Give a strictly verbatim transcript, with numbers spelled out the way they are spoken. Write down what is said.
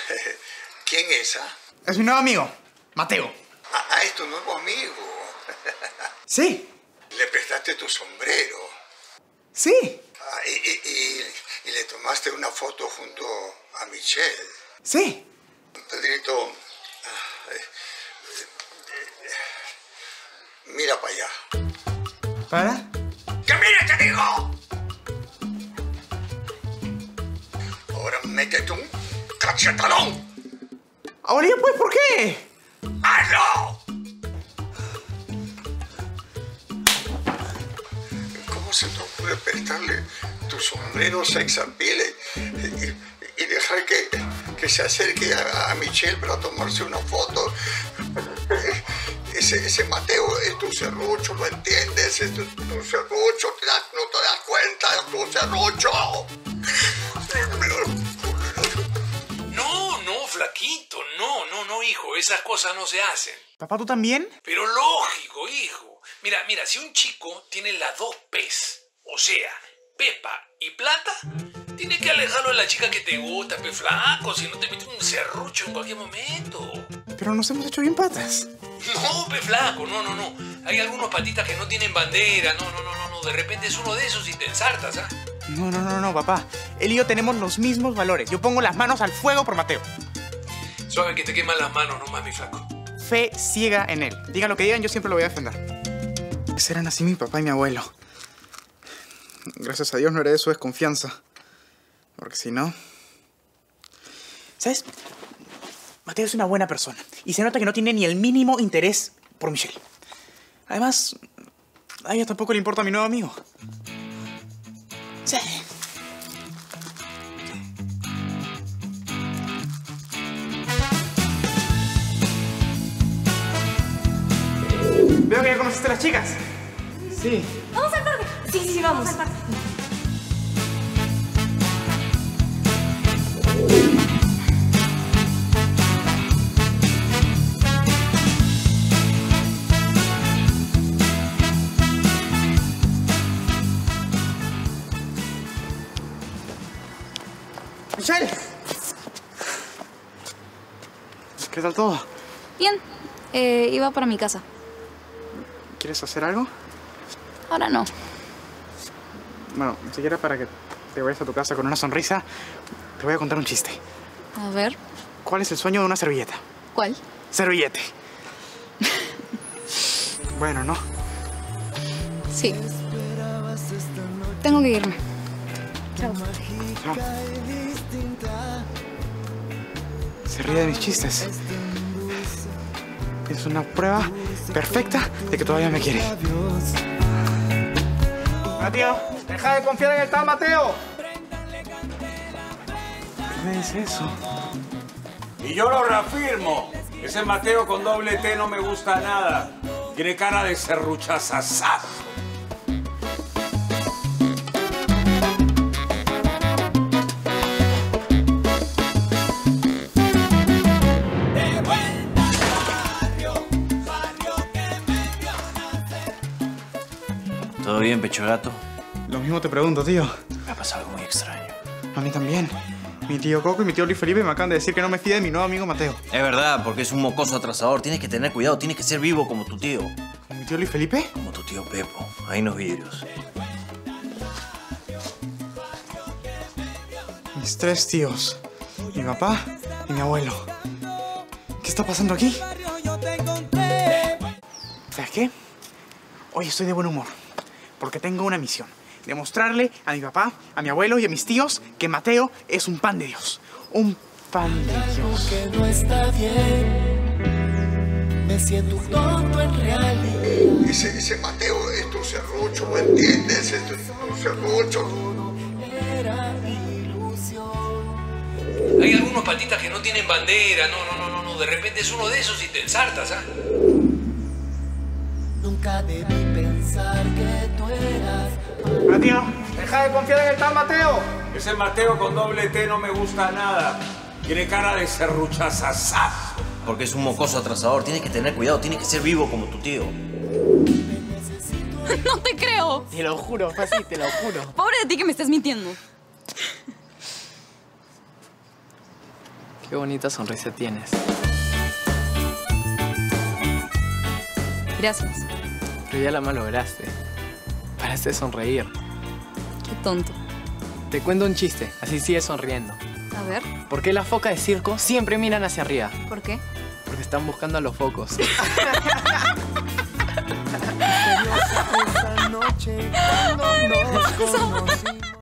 ¿Quién es, ah? Es mi nuevo amigo, Mateo. Ah, es tu nuevo amigo. Sí. Le prestaste tu sombrero. Sí. Ah, y, y, y, y le tomaste una foto junto a Michelle. Sí. Pedrito, mira para allá. ¿Para? ¡Que mire, te digo! Ahora métete un cachetadón. Ahora ya pues, ¿por qué? ¡Hazlo! ¿Cómo se te ocurre prestarle tu sombrero sex appeal y, y, y dejar que, que se acerque a, a Michelle para tomarse una foto? Ese, ese Mateo es tu serrucho, ¿lo entiendes? Es tu, tu serrucho, ¿te das, no te das cuenta? Es tu serrucho. No, no, flaquito, no, no, no, hijo, esas cosas no se hacen. ¿Papá, tú también? Pero lógico, hijo. Mira, mira, si un chico tiene las dos P's, o sea, pepa y plata, tienes que alejarlo de la chica que te gusta, pe flaco, si no te metes un serrucho en cualquier momento. Pero nos hemos hecho bien patas. No, pe flaco, no, no, no. Hay algunos patitas que no tienen bandera, no, no, no, no, no. De repente es uno de esos y te ensartas, ¿ah? No, no, no, no, papá. Él y yo tenemos los mismos valores. Yo pongo las manos al fuego por Mateo. Suave que te queman las manos nomás, mi flaco. Fe ciega en él. Digan lo que digan, yo siempre lo voy a defender. Eran así mi papá y mi abuelo. Gracias a Dios no heredé su desconfianza. Porque si no... ¿Sabes? Mateo es una buena persona. Y se nota que no tiene ni el mínimo interés por Michelle. Además, a ella tampoco le importa a mi nuevo amigo. Sí. Veo que ya conociste a las chicas. Sí. ¿Vamos al parque? Sí, sí, sí, vamos. Vamos al parque. ¡Michelle! ¿Qué tal todo? Bien. Eh, iba para mi casa. ¿Quieres hacer algo? Ahora no. Bueno, ni siquiera para que te vayas a tu casa con una sonrisa, te voy a contar un chiste. A ver. ¿Cuál es el sueño de una servilleta? ¿Cuál? Servillete. Bueno, ¿no? Sí. Tengo que irme. Chao. Chao. Se ríe de mis chistes. Es una prueba perfecta de que todavía me quiere. Mateo, deja de confiar en el tal Mateo. ¿Qué me dice eso? Y yo lo reafirmo. Ese Mateo con doble T no me gusta nada. Tiene cara de serruchazazazo. ¿Todo bien, pecho gato? Lo mismo te pregunto, tío. Me ha pasado algo muy extraño. A mí también. Mi tío Coco y mi tío Luis Felipe me acaban de decir que no me fíe de mi nuevo amigo Mateo. Es verdad, porque es un mocoso atrasador. Tienes que tener cuidado, tienes que ser vivo como tu tío. ¿Con mi tío Luis Felipe? Como tu tío Pepo. Ahí nos vidrios. Mis tres tíos. Mi papá y mi abuelo. ¿Qué está pasando aquí? ¿Sabes qué? Hoy estoy de buen humor. Porque tengo una misión. Demostrarle a mi papá, a mi abuelo y a mis tíos que Mateo es un pan de Dios. Un pan de Dios. Que no está bien. Me siento un tonto en realidad. Ese, ese Mateo es tu serrucho, ¿lo entiendes? Es tu, tu serrucho. Era ilusión. Hay algunos patitas que no tienen bandera, no, no, no, no, no. De repente es uno de esos y te ensartas, ¿ah? Nunca debí pensar que tú eras. Mateo, deja de confiar en el tal Mateo. Ese Mateo con doble T no me gusta nada. Tiene cara de serruchazazazo. Porque es un mocoso atrasador. Tienes que tener cuidado, tienes que ser vivo como tu tío. No te creo. Te lo juro, fue así, te lo juro. Pobre de ti que me estás mintiendo. Qué bonita sonrisa tienes. Gracias. Pero ya la malograste. Paraste de sonreír. Qué tonto. Te cuento un chiste, así sigues sonriendo. A ver, ¿Por qué las focas de circo siempre miran hacia arriba? ¿por qué? Porque están buscando a los focos. Esta noche cuando nos conocimos.